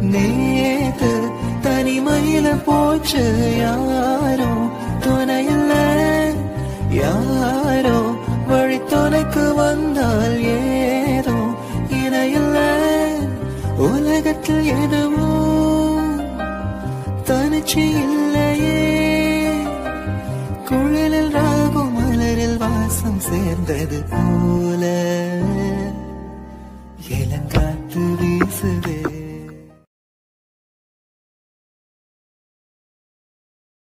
நேத்து தனிமையில போச்சு யாரோ துணையில்ல யாரோ வழி துணைக்கு வந்தால் ஏதோ இணையில்ல உலகத்தில் எதுவோ தனிச்சு இல்லையே குழலில் ராகும் மலரில் வாசம் சேர்ந்தது போல இளங்காற்று வீசுதே